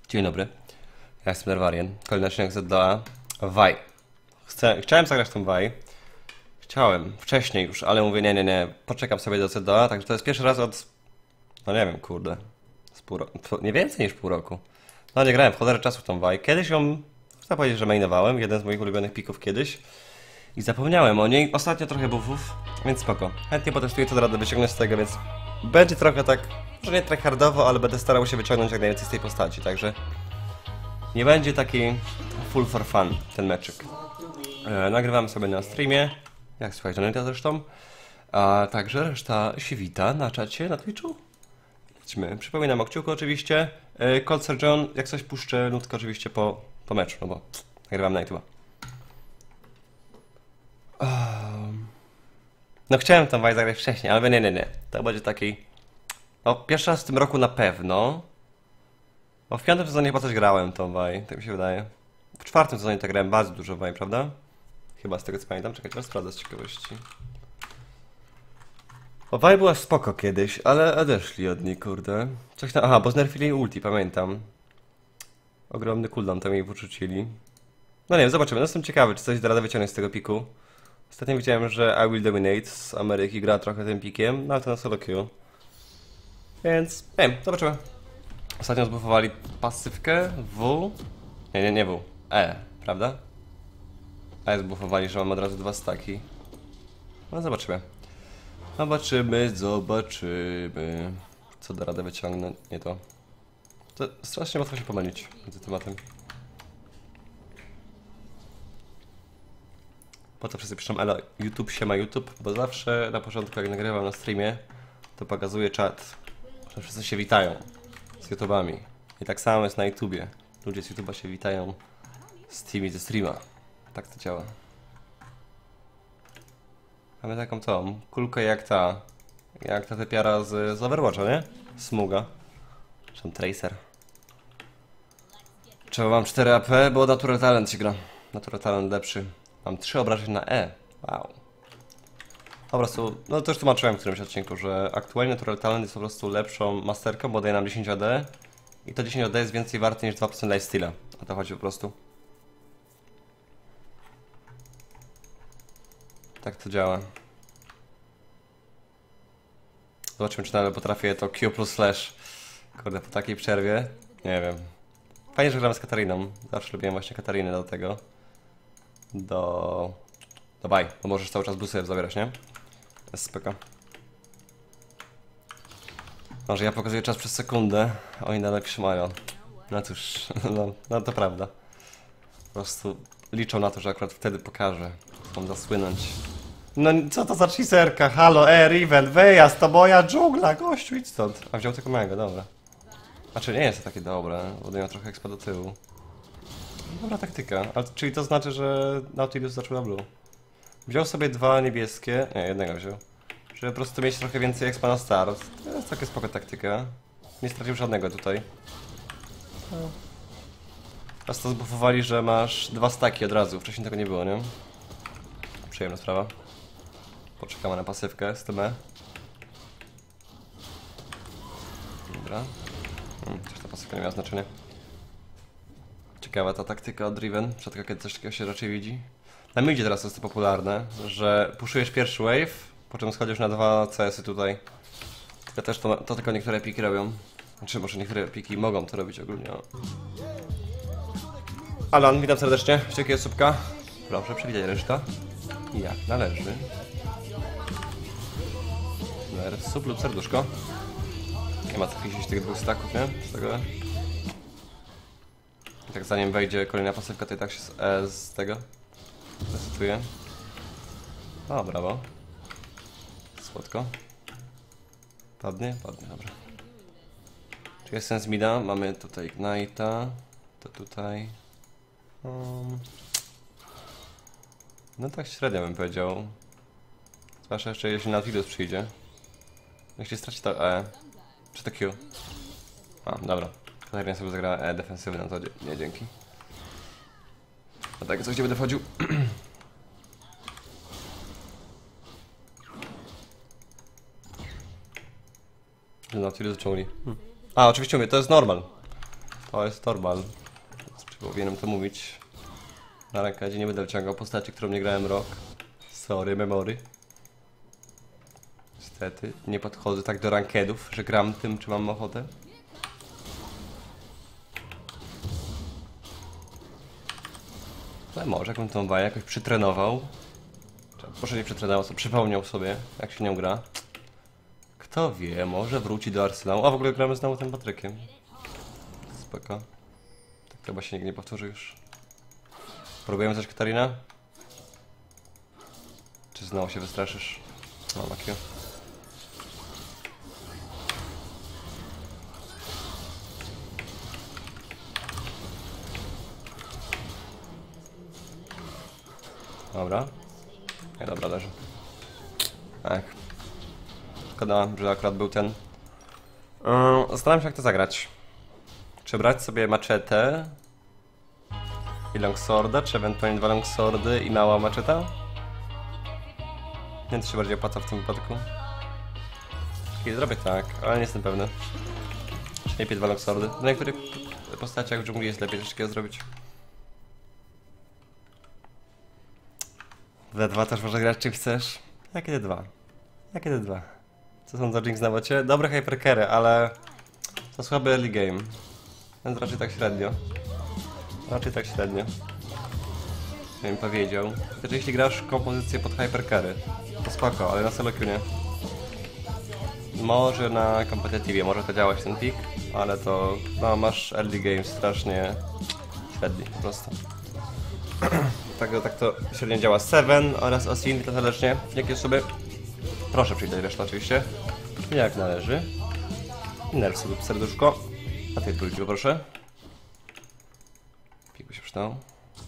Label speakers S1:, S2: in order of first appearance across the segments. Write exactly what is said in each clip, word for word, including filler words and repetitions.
S1: Dzień dobry, ja jestem Nerwarian. Kolejny odcinek Z D A. Waj. Chcę, chciałem zagrać tą Waj. Chciałem, wcześniej już, ale mówię nie, nie, nie. Poczekam sobie do Z D A, także to jest pierwszy raz od... No nie wiem, kurde. Z pół roku. Nie więcej niż pół roku. No nie grałem w cholerę czasu w tą Waj. Kiedyś ją, można powiedzieć, że mainowałem. Jeden z moich ulubionych pików kiedyś. I zapomniałem o niej. Ostatnio trochę buffów, więc spoko. Chętnie potestuję, co da radę wyciągnąć z tego, więc... Będzie trochę tak, że nie tryhardowo, ale będę starał się wyciągnąć jak najwięcej z tej postaci, także... Nie będzie taki full for fun ten meczyk. E, nagrywamy sobie na streamie, jak słuchajcie, Donata zresztą. A także reszta się wita na czacie, na Twitchu. Idźmy. Przypominam o kciuku oczywiście. E, Cold John, jak coś puszczę nutkę oczywiście po, po meczu, no bo nagrywam na YouTube. Um. No chciałem tam Waj zagrać wcześniej, ale nie, nie, nie. To będzie taki... No pierwszy raz w tym roku na pewno. Bo w piątym sezonie chyba coś grałem tą Waj, tak mi się wydaje. W czwartym sezonie tak grałem bardzo dużo Waj, prawda? Chyba z tego co pamiętam, czekajcie, teraz sprawdzę z ciekawości. O Waj była spoko kiedyś, ale odeszli od niej, kurde. Coś tam, aha, bo znerfili ulti, pamiętam. Ogromny cooldown tam jej wyrzucili. No nie wiem, zobaczymy, no jestem ciekawy, czy coś da radę wyciągnąć z tego piku. Ostatnio widziałem, że I Will Dominate z Ameryki gra trochę tym pikiem, no ale to na solo queue. Więc, nie wiem, zobaczymy. Ostatnio zbufowali pasywkę W. Nie, nie, nie W. E, prawda? E zbufowali, że mam od razu dwa staki. No zobaczymy. Zobaczymy, zobaczymy. Co da radę wyciągnąć? Nie to. To strasznie łatwo się pomylić między tematem. Po to wszyscy piszą, ale YouTube się ma YouTube, bo zawsze na początku jak nagrywam na streamie, to pokazuje czat, że wszyscy się witają z YouTubami. I tak samo jest na YouTubie. Ludzie z YouTuba się witają z tymi ze streama. Tak to działa. Mamy taką tą kulkę jak ta. Jak ta typiara z, z Overwatcha, nie? Smuga. Czy tam Tracer. Czemu mam cztery A P? Bo Natural Talent się gra. Natural Talent lepszy. Mam trzy obrażeń na E. Wow. Po prostu, no to już tłumaczyłem w którymś odcinku, że aktualnie Natural Talent jest po prostu lepszą masterką, bo daje nam dziesięć A D. I to dziesięć A D jest więcej warte niż dwa procent lifesteala. O to chodzi po prostu. Tak to działa. Zobaczymy, czy nawet potrafię to Q plus slash. Kurde, po takiej przerwie. Nie wiem. Fajnie, że gramy z Katariną. Zawsze lubiłem właśnie Katarinę do tego. Do... Do baj, bo możesz cały czas busy zabierać, nie? Jest spoko. Może ja pokazuję czas przez sekundę, a oni nadal trzymają. No cóż, no, no to prawda. Po prostu liczą na to, że akurat wtedy pokażę. Mam zasłynąć. No co to za cheeserka? Halo, e, Riven, wyjazd, to moja dżungla, gościu, idź stąd. A wziął tylko mego, dobra. Znaczy nie jest to takie dobre, bo miał trochę expa do tyłu. Dobra taktyka, ale czyli to znaczy, że Nautilus zaczął na blue. Wziął sobie dwa niebieskie, nie, jednego wziął. Żeby po prostu mieć trochę więcej expa na start. To jest taka spoko taktyka. Nie stracił żadnego tutaj. No. Teraz to zbufowali, że masz dwa staki od razu, wcześniej tego nie było, nie? Przyjemna sprawa. Poczekamy na pasywkę z tym E. Dobra. Hmm, chociaż ta pasywka nie miała znaczenia. Ciekawa ta taktyka od Riven, rzadko kiedy coś takiego się raczej widzi. Na midzie teraz jest to popularne, że puszujesz pierwszy wave, po czym schodzisz na dwa C S y tutaj. Ja też to, to tylko niektóre piki robią. Znaczy może niektóre piki mogą to robić ogólnie. Alan, witam serdecznie, dziękuję subka. Proszę, przywitaj reszta. Jak należy. Sub lub serduszko. Nie ma co chwilić tych dwóch staków, nie? Z tego. I tak zanim wejdzie kolejna pasywka, to i tak się z, e, z tego resetuje. O, brawo. Słodko. Padnie? Padnie, dobra. Czy jest sens mida? Mamy tutaj Ignite'a. To tutaj. Um. No tak średnio bym powiedział. Zwłaszcza jeszcze jeśli Nautilus przyjdzie. Jak się straci to E. Czy to Q? A, dobra. Katarina sobie zagrała E defensywne, no to nie, dzięki. A tak, co gdzie będę wchodził? Nautilus dżungli. Hmm. A, oczywiście mówię, to jest normal. To jest Torbal. Powinienem to mówić. Na rękadzie nie będę wyciągał postaci, którą nie grałem rok. Sorry, memory. Niestety, nie podchodzę tak do rankedów, że gram tym, czy mam ochotę. Ale może jakbym tą waję jakoś przytrenował. Może nie przytrenował, to przypomniał sobie, jak się nią gra. Kto wie, może wróci do Arsenału. A w ogóle gramy znowu tym Patrykiem. Spoko. Tak chyba się nigdy nie powtórzy już. Próbujemy coś, Katarina? Czy znowu się wystraszysz? No, Makio. Dobra. Nie, dobra, leży. Tak. Szkoda, że akurat był ten. Yy, zastanawiam się, jak to zagrać. Czy brać sobie maczetę i longsworda, czy ewentualnie dwa longswordy i mała maczeta? Nie wiem, co się bardziej opłaca w tym wypadku. I zrobię tak, ale nie jestem pewny. Czy lepiej dwa longswordy? W niektórych postaciach w dżungli jest lepiej coś takiego zrobić. D dwa też może grać, czy chcesz? Jakie D dwa? Jakie D dwa? Co są za Jinx na bocie? Dobre hypercary, ale to słaby early game. Więc raczej tak średnio. Raczej tak średnio. Ja bym powiedział. Chociaż jeśli grasz kompozycję pod hypercary, to spoko, ale na solo queue nie. Może na competitive może to działać ten pick, ale to no, masz early game strasznie średni po prostu. Tak, tak to średnio działa. Seven oraz Osin, to zależnie jakie osoby. Proszę przywitać resztę oczywiście. Jak należy. Nerw sobie serduszko. A tej trójki poproszę. Piku się przydał.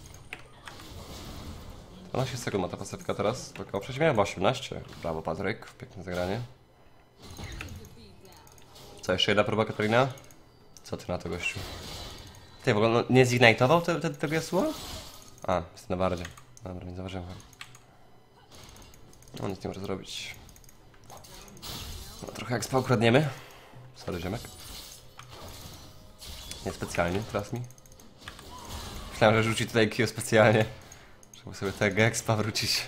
S1: dwanaście sekund ma ta pasywka teraz. Tylko przecież miałem osiemnaście. Brawo Patryk, piękne zagranie. Co, jeszcze jedna próba, Katarina? Co ty na to, gościu? Ty w ogóle no, nie zignitował te, te, tego jasła? A, jest na bardzie. Dobra, nie zauważyłem. No nic nie może zrobić. No, trochę jak spał kradniemy. Sorry, ziomek. Niespecjalnie, teraz mi. Myślałem, że rzuci tutaj Q specjalnie, żeby sobie tego expa wrócić.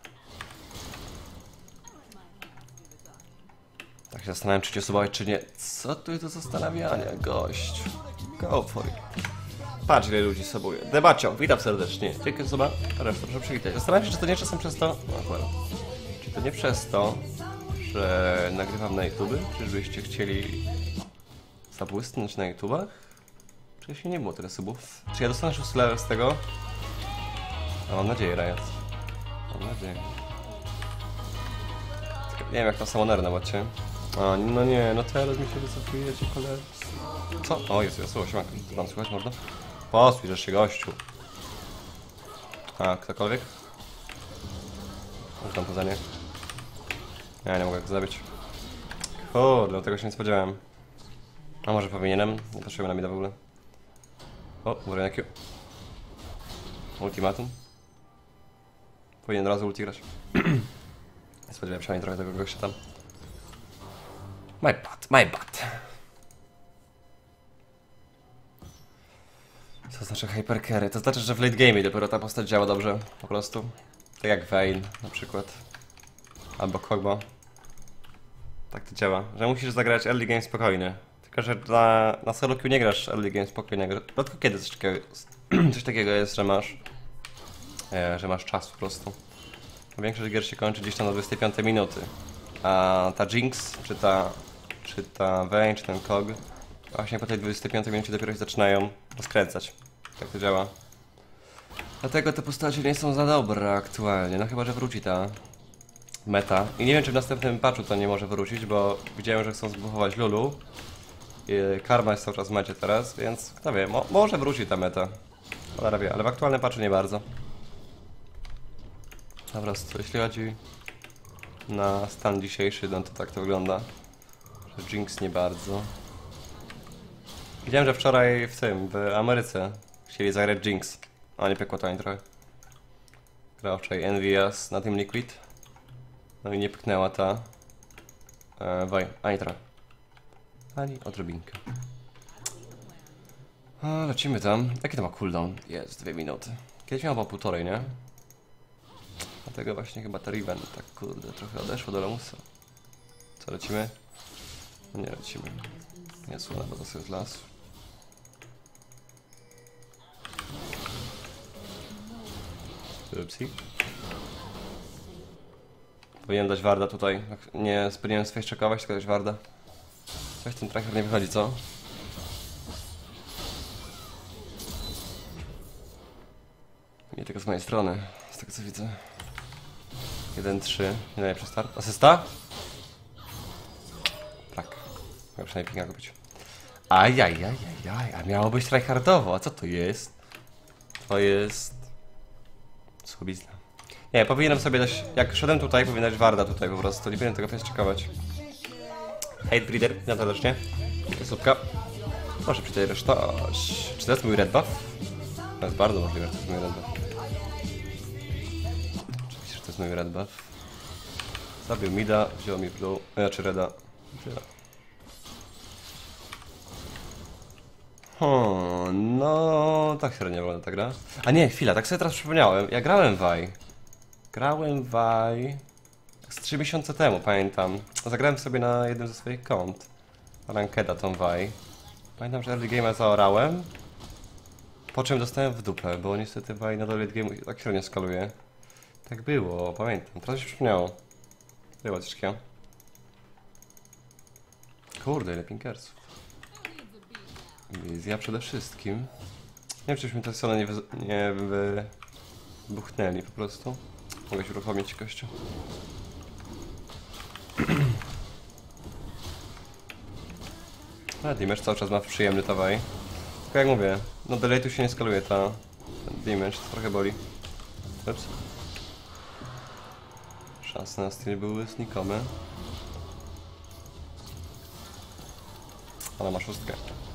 S1: Tak się zastanawiam, czy cię subować, czy nie. Co tu jest do zastanawiania, gość? Go for it. Patrz, ile ludzi sobuje. Debacio, witam serdecznie. Dzięki za suba. Resztę proszę przywitać. Zastanawiam się, czy to nie czasem przez to... No akurat. Czy to nie przez to, że nagrywam na YouTube? Czyżbyście chcieli zabłysnąć na YouTubach? Czy się nie było tyle subów? Czy ja dostanę szósty level z tego? No, mam nadzieję, Riot. Mam nadzieję. Tylko nie wiem, jak to samonery na bocie. O, no nie, no teraz mi się wycofujecie, koledzy. Co? O, jest, jest, słychać, co tam słychać, mordo? Posłuchaj się, gościu. A, ktokolwiek? Może tam poza nie. Ja nie mogę go zabić. Kurde, tego się nie spodziewałem. A może powinienem? Nie patrzyłem na mida w ogóle. O, uważaj na Q. Ultimatum. Powinien od razu ulti grać. Nie spodziewałem się ani trochę tego gościa tam. My bad, my bad. Co znaczy hypercarry? To znaczy, że w late game dopiero ta postać działa dobrze. Po prostu. Tak jak Vayne na przykład. Albo Kog'Maw. Tak to działa. Że musisz zagrać early game spokojnie. Tylko, że na, na solo queue nie grasz early game spokojnie. Tylko kiedy coś takiego, coś takiego jest, że masz e, że masz czas po prostu. Większość gier się kończy gdzieś tam do dwudziestej piątej minuty. A ta Jinx, czy ta czy ta Vayne, czy ten Kog właśnie po tej dwudziestej piątej minucie dopiero się zaczynają rozkręcać. Tak to działa. Dlatego te postacie nie są za dobre aktualnie. No chyba, że wróci ta meta. I nie wiem, czy w następnym patchu to nie może wrócić, bo widziałem, że chcą zbufować Lulu. I Karma jest cały czas w mecie teraz, więc kto wie, mo może wróci ta meta. Cholera wie, ale w aktualnym patchu nie bardzo. Po prostu, jeśli chodzi na stan dzisiejszy, no to tak to wygląda. Że Jinx nie bardzo. Widziałem, że wczoraj w tym, w Ameryce chcieli zagrać Jinx. A nie pykło to ani trochę. Grał wczoraj Envious na Team Liquid. No i nie pyknęła ta e, Vayne, ani trochę. Ani odrobinkę. A, lecimy tam. Jaki to ma cooldown? Jest, dwie minuty. Kiedyś miał po półtorej, nie? Dlatego właśnie chyba ta Riven tak kurde trochę odeszło do lamusa. Co, lecimy? No nie lecimy. Nie słona, bo to sobie z lasu. Upsi. Powinienem dać warda tutaj. Nie powinienem space checkować, tylko dać warda. Coś ten tracker nie wychodzi, co? Nie tylko z mojej strony, z tego co widzę. jeden trzy, nie najlepszy start. Asysta? Tak. Miał przynajmniej pinga kupić. Ajajajajaj, a miało być tryhardowo, a co to jest? To jest... Schubizna. Nie, powinienem sobie dać... Jak szedłem tutaj, powinienem dać warda tutaj po prostu. Nie powinienem tego face checkować. Hate Breeder, witam serdecznie. Słupka. Proszę przecież to. Czy to jest mój red buff? To jest bardzo możliwe, że to jest mój red buff. Oczywiście, że to jest mój red buff. Zabił mida, wziął mi blue, znaczy reda. Tyle. Hmm, no tak średnio wygląda ta gra. A nie, chwila, tak sobie teraz przypomniałem. Ja grałem w Vi. Grałem w Vi z trzy miesiące temu, pamiętam. Zagrałem sobie na jednym ze swoich kont. Rankeda tą Vi. Pamiętam, że early game'a zaorałem. Po czym dostałem w dupę, bo niestety Vi na late game tak średnio skaluje. Tak było, pamiętam. Teraz się przypomniało. Było ciężkie. Kurde, ile pinkersów. Wizja przede wszystkim. Nie wiem, czyśmy te strony nie, wy nie wybuchnęli po prostu. Mogę się uruchomić kościół. A damage cały czas ma przyjemny tawaj. Tylko jak mówię, no delay tu się nie skaluje ta damage, to trochę boli. Ups. Szanse na steal były znikome. Ona ma szóstkę.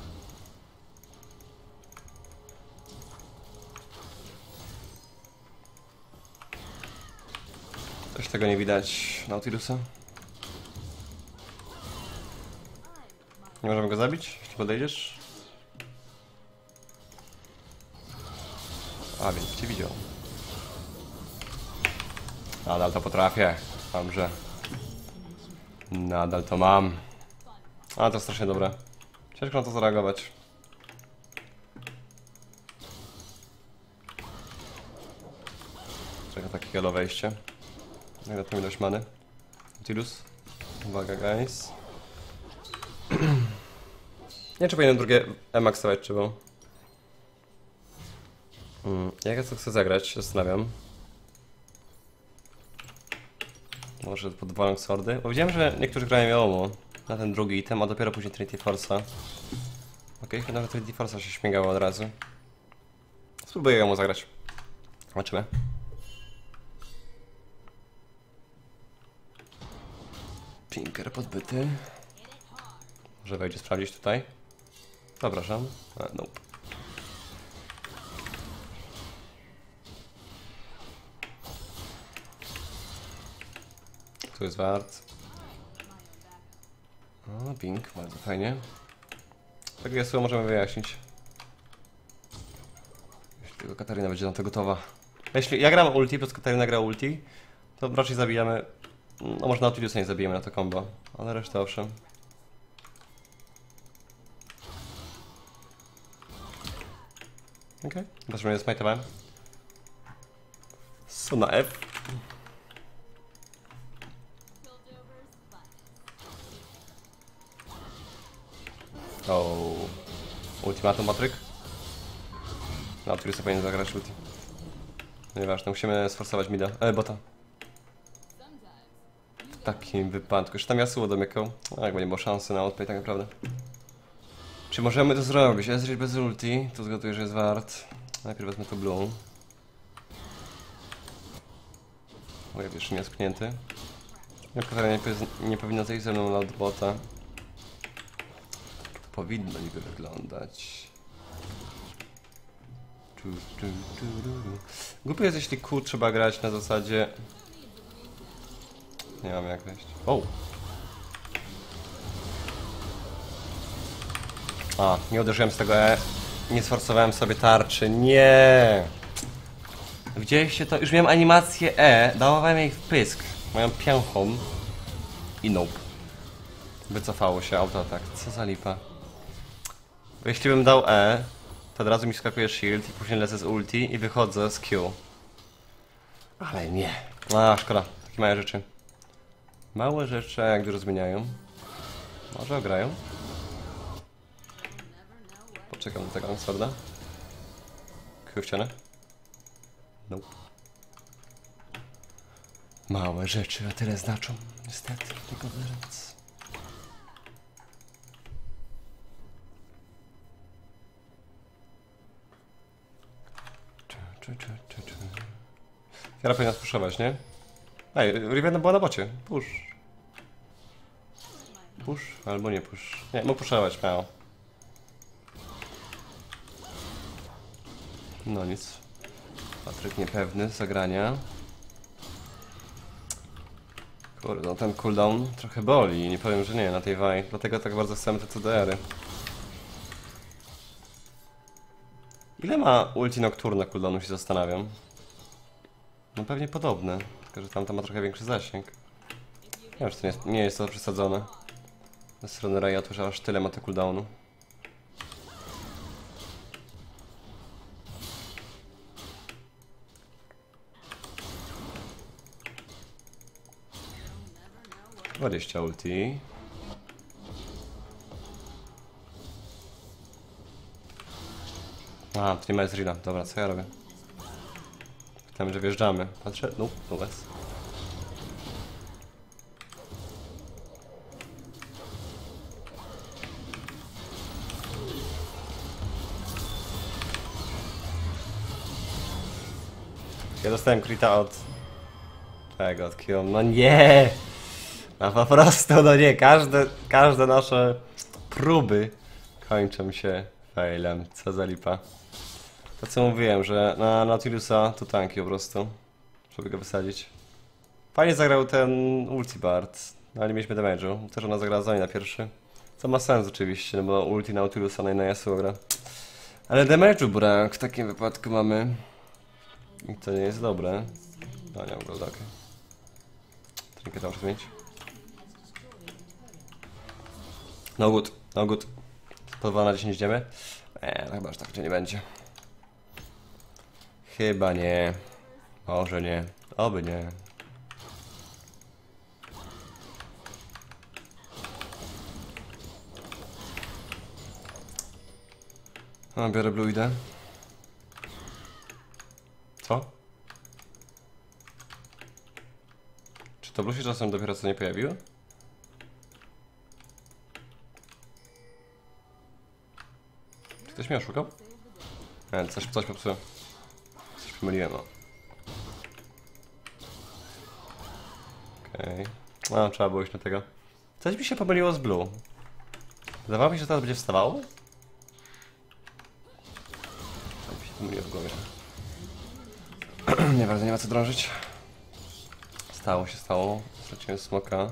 S1: Coś tego nie widać Nautilusa. Nie możemy go zabić, jeśli podejdziesz? A, więc cię widział. Nadal to potrafię. Mam, że... Nadal to mam. A, to strasznie dobre. Ciężko na to zareagować. Czeka takie galo wejście. Jak na tą ilość many. Nautilus. Uwaga, guys. Nie wiem, czy powinienem drugie emaksować, czy bo... Hmm, jak ja to chcę zagrać, się zastanawiam. Może pod dwa longswordy? Bo widziałem, że niektórzy grają Yomu na ten drugi item, a dopiero później Trinity Force'a. Okej, chyba nawet Trinity Force'a się śmigało od razu. Spróbuję Yomu zagrać. Zobaczymy. Pinker podbyty. Może wejdzie sprawdzić tutaj. Zapraszam. A, nope. Tu jest wart. O, ping, bardzo fajnie. Tak jasło możemy wyjaśnić. Jeśli tylko Katarina będzie na to gotowa. Jeśli ja gram ulti, plus Katarina gra ulti, to raczej zabijamy. No może Nautilusa nie zabijemy na to combo, ale resztę owszem. Okej, okay. Zobaczmy, jest smajtowałem. Su na F. O, ultimatum Patryk. Nautilusa powinien zagrać ulti. Nieważne, musimy sforsować mida, e, bota. W takim wypadku. Jeszcze tam Yasuo domykał. A jakby nie było szansy na odplay tak naprawdę. Czy możemy to zrobić? Ezreal bez ulti. Tu zgaduję, że jest wart. Najpierw wezmę to blue. Moje jeszcze nie jest pchnięty. Katarina nie, nie powinna zejść ze mną na bota. To powinno niby wyglądać. Głupio jest, jeśli Q trzeba grać na zasadzie... Nie mam jak wejść. O! A, nie uderzyłem z tego E. Nie sforsowałem sobie tarczy, nie! Widzieliście to? Już miałem animację E, dawałem jej w pysk. Moją pięchą. I nope. Wycofało się autoatak. Co za lipa. Bo jeśli bym dał E, to od razu mi skakuje shield i później lecę z ulti i wychodzę z Q. Ale nie. A, szkoda. Takie małe rzeczy. Małe rzeczy, jak dużo zmieniają. Może ograją? Poczekam do tego Sworda. Q w ścianę. No. Małe rzeczy, a tyle znaczą. Niestety, tylko wyręc. Czy, czy, czy, czy. Fiora powinna spuszować, nie? Ej, Rivenna była na bocie. Push. Push? Albo nie push. Nie, mógł puszować, miał. No nic. Patryk niepewny zagrania. Kurde, no ten cooldown trochę boli. Nie powiem, że nie na tej waj. Dlatego tak bardzo chcemy te C D R-y. Ile ma ulti nocturna cooldownu, się zastanawiam. No pewnie podobne, tylko że tamta ma trochę większy zasięg. Nie wiem, czy to nie jest, nie jest to przesadzone. Ze strony Riotu, że aż tyle ma to cooldownu. dwadzieścia ulti. A, tu nie ma Ezreala. Dobra, co ja robię? Pytamy, że wjeżdżamy. Patrzę, no, no bez. Ja dostałem krita od tego, od Kion. No nie! No po prostu, no nie, każde, każde nasze próby kończą się failem. Co za lipa. To co mówiłem, że na Nautilusa to tanki po prostu, żeby go wysadzić. Fajnie zagrał ten ulti Bard, no ale nie mieliśmy damage'u. Też ona zagrała Zoe na pierwszy. Co ma sens oczywiście, no bo ulti Nautilusa na Yasuo gra. Ale damage'u brak w takim wypadku mamy. I to nie jest dobre. No nie mam go, okej. Trinkę to muszę zmienić. No good, no good. Po dwa na dziesięć idziemy? Eee, no chyba, że tak, czy nie będzie. Chyba nie. Może nie. Oby nie. No, biorę blue, idę. Co? Czy to blue się czasem dopiero co nie pojawiło? Czy ktoś mnie oszukał? Nie, coś, coś popsułem. Coś pomyliłem, no. Okej. Okay. No, trzeba było iść na tego. Coś mi się pomyliło z blue. Wydawało mi się, że teraz będzie wstawało? Coś mi się pomyliło w głowie. Nie bardzo, nie ma co drążyć. Stało się, stało. Straciłem smoka.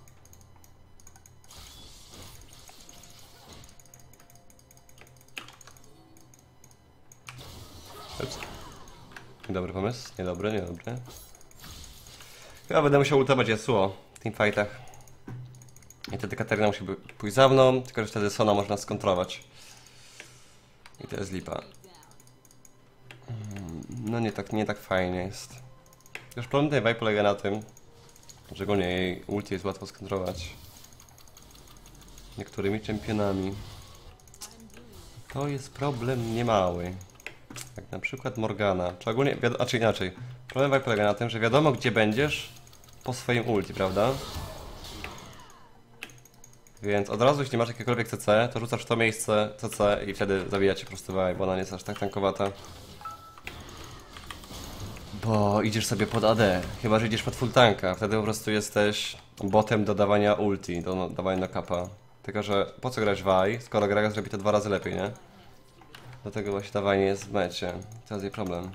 S1: Ups. Niedobry pomysł, niedobry, niedobry. Chyba będę musiał ultować Yasuo w teamfightach. I wtedy Katarina musi pójść za mną, tylko że wtedy Sona można skontrować. I to jest lipa. No nie tak, nie tak fajnie jest. Już problem tej vibe polega na tym, że szczególnie jej ulti jest łatwo skontrować niektórymi czempionami. To jest problem niemały. Jak na przykład Morgana, czy ogólnie, a czy inaczej. Problem vibe polega na tym, że wiadomo gdzie będziesz po swoim ulti, prawda? Więc od razu jeśli masz jakiekolwiek C C, to rzucasz w to miejsce C C i wtedy zabijacie po prostu vibe, bo ona nie jest aż tak tankowata. Bo idziesz sobie pod A D, chyba że idziesz pod full tanka, wtedy po prostu jesteś botem do dawania ulti, do dawania na kapa. Tylko że po co grać Vi, skoro Gragas zrobi to dwa razy lepiej, nie? Dlatego właśnie dawanie jest w mecie, to jest jej problem.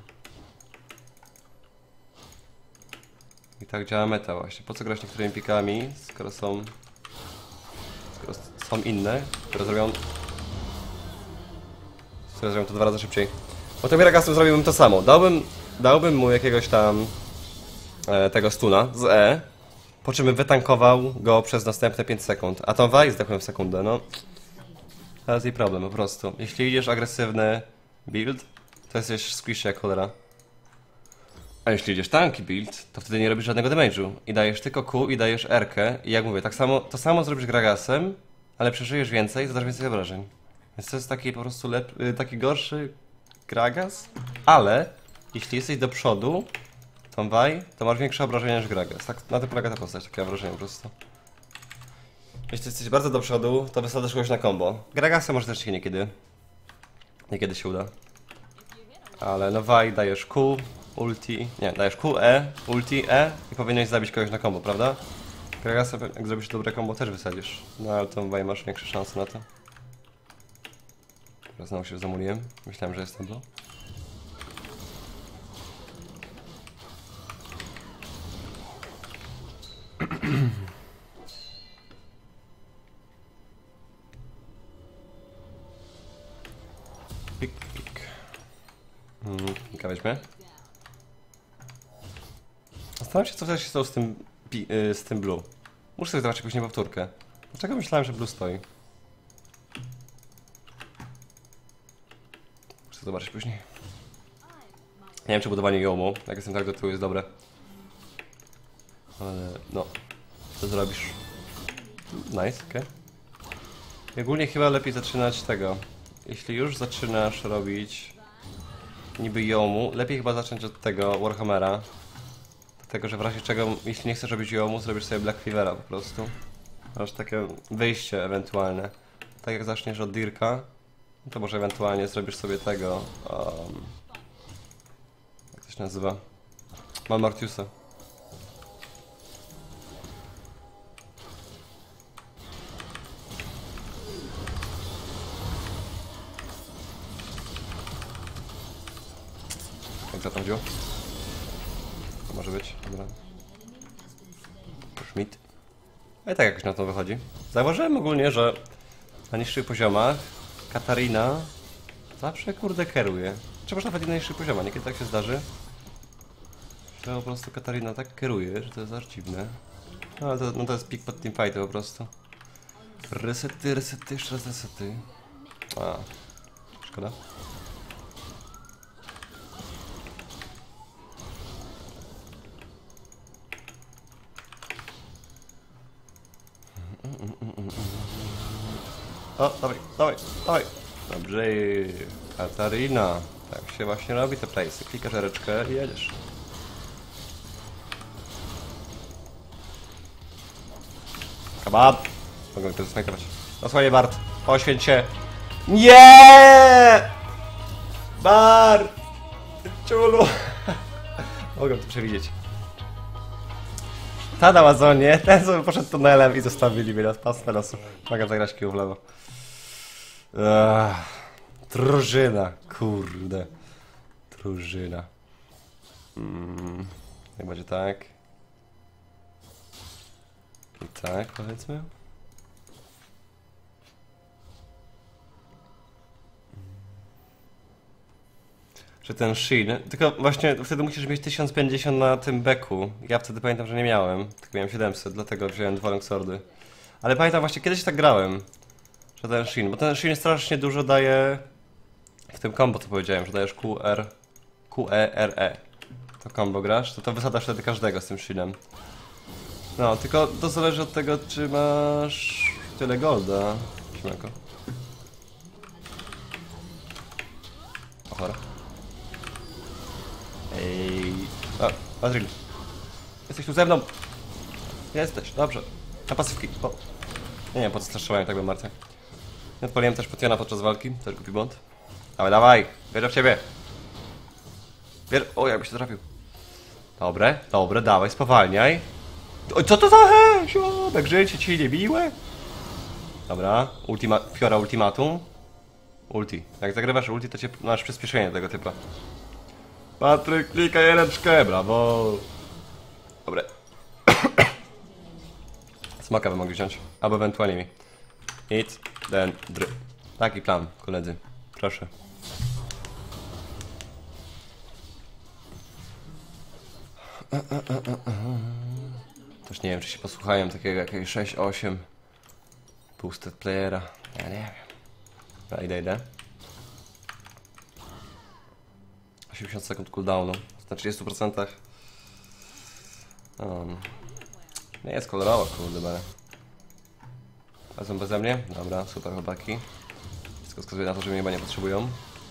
S1: I tak działa meta właśnie, po co grać niektórymi pikami, skoro są... skoro są inne, które zrobią... sobie zrobię to dwa razy szybciej. Bo tym Gragasem zrobiłbym to samo. Dałbym, dałbym mu jakiegoś tam e, tego stuna z E, po czym bym wytankował go przez następne pięć sekund. A tą waj zdechłem w sekundę, no. To jest jej problem po prostu. Jeśli idziesz agresywny build, to jesteś squishy jak cholera. A jeśli idziesz tanki build, to wtedy nie robisz żadnego damage'u. I dajesz tylko Q i dajesz R-kę. I jak mówię, tak samo, to samo zrobisz Gragasem, ale przeżyjesz więcej i zadasz więcej obrażeń. Więc to jest taki po prostu lep... taki gorszy Gragas, ale jeśli jesteś do przodu, tą waj, to masz większe obrażenia niż Gragas. Tak, na tym polega ta postać, takie wrażenie po prostu. Jeśli jesteś bardzo do przodu, to wysadzasz kogoś na combo. Gragasa może też się niekiedy. Niekiedy się uda. Ale no waj dajesz Q, ulti, nie, dajesz Q, E, ulti, E i powinieneś zabić kogoś na combo, prawda? Gragasa, jak zrobisz dobre combo, też wysadzisz. No ale tą waj masz większe szanse na to. Teraz znowu się zamuliłem. Myślałem, że jestem tu. Pik, pik. Hmm, pika weźmie. Zastanawiam się, co wtedy się stało z tym, yy, z tym blue. Muszę sobie zobaczyć później powtórkę. Dlaczego myślałem, że blue stoi? Muszę zobaczyć później. Nie wiem, czy budowanie jomu, jak jestem tak do tyłu, jest dobre. Ale no, co zrobisz? Nice, okej. Okay. Ogólnie chyba lepiej zaczynać tego. Jeśli już zaczynasz robić niby jomu, lepiej chyba zacząć od tego Warhammera. Dlatego, że w razie czego, jeśli nie chcesz robić jomu, zrobisz sobie Black Cleavera po prostu. Masz takie wyjście ewentualne. Tak jak zaczniesz od Dirka, to może ewentualnie zrobisz sobie tego... Um, jak to się nazywa? Malmartiusa. Jak za to chodziło? To może być, dobra. Schmidt. A i tak jakoś na to wychodzi. Zauważyłem ogólnie, że na niższych poziomach Katarina zawsze kurde kieruje. Czy może nawet i na niższych poziomach, niekiedy tak się zdarzy, że po prostu Katarina tak kieruje, że to jest aż dziwne. No ale to, no to jest pik pod teamfighty po prostu. Resety, resety, jeszcze raz resety. A, szkoda. O, dawaj, dawaj, dawaj. Dobrze, Katarina. Tak się właśnie robi te playsy. Klikasz reczkę i jedziesz. Kabat! Mogę to zasmajkować. Zasłanie Bart. Poświęć się. Nie! Bart! Ciulu! Mogę to przewidzieć. Ta na Amazonie, ten sobie poszedł tunelem i zostawili mnie na pas na losu. Mogę zagrać kół w lewo. Ach, drużyna, kurde. Drużyna. Mm, jak będzie tak. I tak, powiedzmy. Że ten Shin, tylko właśnie wtedy musisz mieć tysiąc pięćdziesiąt na tym beku. Ja wtedy pamiętam, że nie miałem, tylko miałem siedemset, dlatego wziąłem dwa longswordy. Ale pamiętam właśnie, kiedyś tak grałem, że ten Shin, bo ten Shin strasznie dużo daje w tym combo, co powiedziałem, że dajesz Q, R, Q, E, R, E. To combo grasz, to to wysadzasz wtedy każdego z tym Shinem. No, tylko to zależy od tego, czy masz tyle golda. Siemeko. Ochora. Ej. O, Adril. Jesteś tu ze mną. Jesteś, dobrze. Na pasywki. O. Nie wiem, po co straszowałem tak bym martwy. Nie odpaliłem też potiona podczas walki, też głupi błąd. Dawaj, dawaj, wierzę w ciebie. Wier... O, jakby się trafił. Dobre, dobre, dawaj, spowalniaj. O, co to za hesio? Tak życie ci nie miłe? Dobra, ultima... Fiora ultimatum. Ulti. Jak zagrywasz ulti, to cię masz przyspieszenie tego typa. Patryk, klikaj ręczkę, brawo. Dobre. Smoka by mogli wziąć, albo ewentualnie mi. It, then, dry. Taki plan, koledzy. Proszę. Też nie wiem, czy się posłuchają takiego jakiegoś sześć osiem boosted playera. Ja nie wiem. Dobra, idę, idę. osiemdziesiąt sekund cooldownu. Na trzydziestu procentach. Um, nie jest kolorowo, kurde, ale... A są beze mnie? Dobra, super chłopaki. Wszystko wskazuje na to, że mnie chyba nie potrzebują.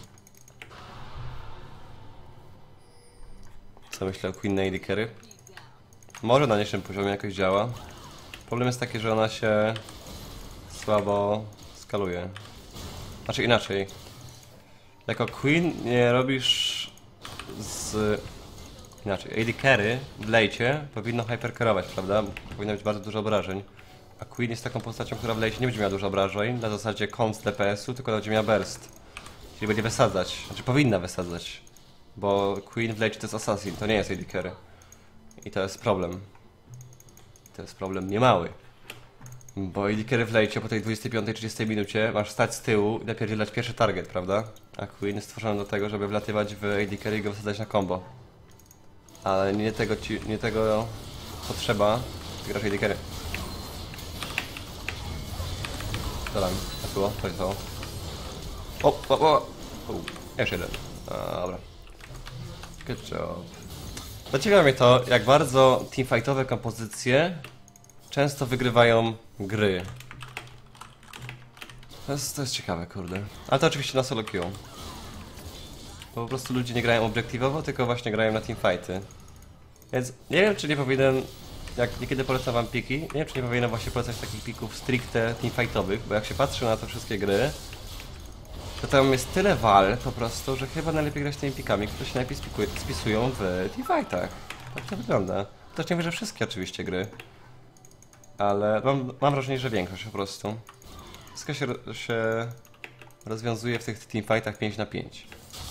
S1: Co myślę o Queen Lady Carry? Może na niższym poziomie jakoś działa. Problem jest taki, że ona się słabo skaluje. Znaczy inaczej. Jako Queen nie robisz z... Inaczej, A D Carry w lejcie powinno hypercarować, prawda? Powinno być bardzo dużo obrażeń. A Queen jest taką postacią, która w lejcie nie będzie miała dużo obrażeń, na zasadzie const D P S u, tylko będzie miała burst. Czyli będzie wysadzać, znaczy powinna wysadzać. Bo Queen w lejcie to jest assassin, to nie jest A D Carry. I to jest problem. To jest problem niemały. Bo A D Carry w lejcie po tej dwudziestej piątej trzydziestej minucie masz stać z tyłu i napierdzielać pierwszy target, prawda? A Queen jest stworzony do tego, żeby wlatywać w A D Carry i go wysadzać na combo. Ale nie tego ci, nie tego potrzeba, ty grasz A D Carry. Dobra, a było? To jest to. O, o, o! o. Jeszcze jeden. A, dobra. Good job. Zaciekawi mnie to, jak bardzo teamfightowe kompozycje często wygrywają gry. To jest, to jest ciekawe, kurde. Ale to oczywiście na solo queue. Bo po prostu ludzie nie grają obiektywowo, tylko właśnie grają na teamfighty. Więc nie wiem, czy nie powinien, jak niekiedy polecam wam piki, nie wiem, czy nie powinienem właśnie polecać takich pików stricte teamfightowych, bo jak się patrzy na te wszystkie gry, to tam jest tyle wal po prostu, że chyba najlepiej grać tymi pikami, które się najlepiej spikuj, spisują w teamfightach. Tak to wygląda. Też nie wiem, że wszystkie oczywiście gry. Ale mam, mam wrażenie, że większość po prostu. Wszystko się, się rozwiązuje w tych teamfightach pięć na pięć.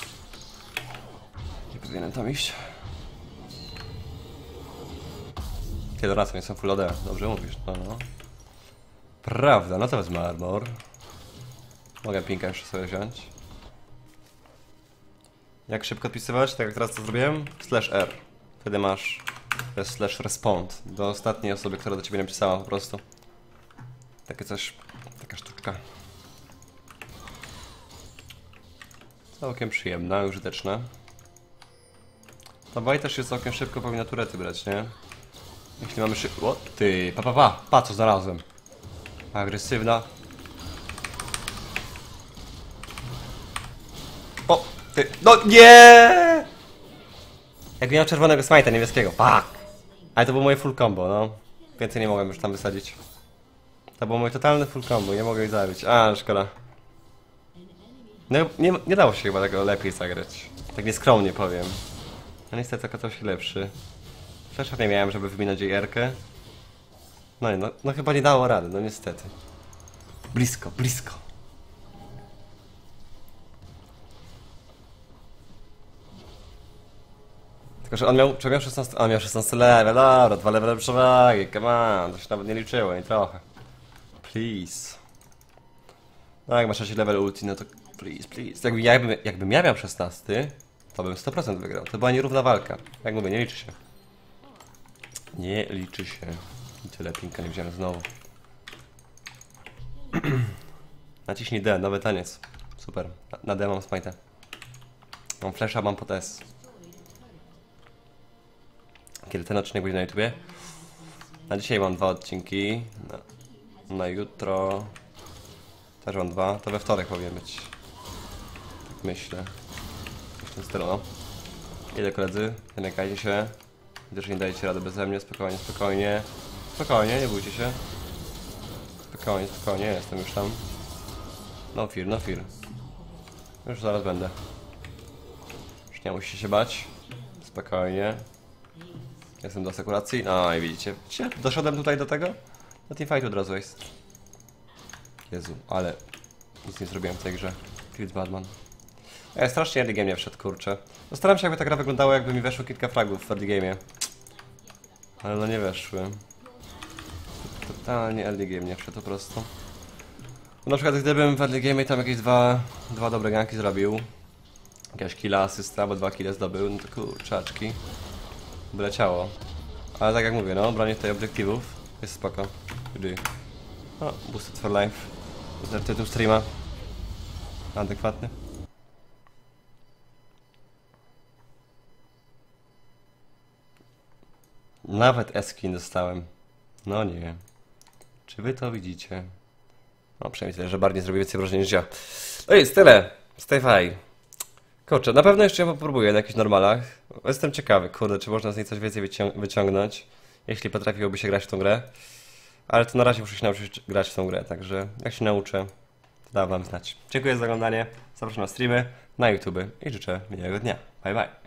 S1: Nie powinienem tam iść. Kiedy racja, nie są full O D. Dobrze mówisz, no no. Prawda, no to wezmę armor. Mogę pinka jeszcze sobie wziąć. Jak szybko odpisywać, tak jak teraz to zrobiłem? Slash R. Wtedy masz slash respond do ostatniej osoby, która do ciebie napisała po prostu. Takie coś, taka sztuczka. Całkiem przyjemna, użyteczna. Ta baj też jest całkiem szybko, powinna turety brać, nie? Jeśli mamy szybko... O, ty, pa, pa, pa, pa, co znalazłem. Agresywna. O, ty, no nie! Jak miał czerwonego smite'a niebieskiego, fuck! Ale to było moje full combo, no. Więcej nie mogłem już tam wysadzić. To było moje totalne full combo, nie mogę jej zabić. A, szkoda. No, nie, nie dało się chyba tego lepiej zagrać. Tak nieskromnie powiem. No niestety okazał się lepszy. Flesza nie miałem, żeby wyminąć jej erkę. No i no, no chyba nie dało rady, no niestety. Blisko, blisko. Tylko, że on miał, czy miał szesnaście, on miał szesnaście level, dobra, dwa levele przewagi, come on, to się nawet nie liczyło, nie trochę. Please. No jak masz trzeci level ulti, no to please, please. Jakby, jakbym, jakbym ja miał szesnaście, to bym sto procent wygrał. To była nierówna walka. Jak mówię, nie liczy się. Nie liczy się. I tyle pinka nie wziąłem znowu. Naciśnij D, nowy taniec. Super. Na, na D mam smite'a. Mam flasha, mam pod S. Kiedy ten odcinek będzie na YouTubie? Na dzisiaj mam dwa odcinki. Na, na jutro też mam dwa. To we wtorek powinien być. Tak myślę. W tym stylu, no. Idę koledzy, nie lękajcie się. Widzę, że nie dajecie rady beze mnie. Spokojnie, spokojnie. Spokojnie, nie bójcie się. Spokojnie, spokojnie, jestem już tam. No fear, no fear. Już zaraz będę. Już nie musicie się bać. Spokojnie. Jestem do asekuracji. No i widzicie, widzicie? Doszedłem tutaj do tego? Do teamfightu od razu jest. Jezu, ale nic nie zrobiłem w tej grze. Chris Badman. Ja strasznie early game nie wszedł, kurczę. Postaram się, jakby ta gra wyglądała, jakby mi weszło kilka fragów w early game'ie. Ale no nie weszły. Totalnie early game nie wszedł po prostu. Na przykład gdybym w early game'ie tam jakieś dwa, dwa dobre ganki zrobił, jakiegoś killa, asysta, albo dwa kille zdobył, no to kurczaczki. by leciało. Ale tak jak mówię, no, branie tutaj obiektywów jest spoko. Gdy... O, Boosted for Life. Tytuł streama. Adekwatny. Nawet eskin dostałem. No nie wiem. Czy wy to widzicie? No przynajmniej tyle, że bardziej zrobi więcej wrażenia niż ja. No jest tyle. Stay fine. Kurczę, na pewno jeszcze popróbuję na jakichś normalach. Jestem ciekawy, kurde, czy można z niej coś więcej wycią wyciągnąć. Jeśli potrafiłoby się grać w tą grę. Ale to na razie muszę się nauczyć grać w tą grę, także jak się nauczę, to dam wam znać. Dziękuję za oglądanie, zapraszam na streamy, na YouTube i życzę miłego dnia. Bye bye.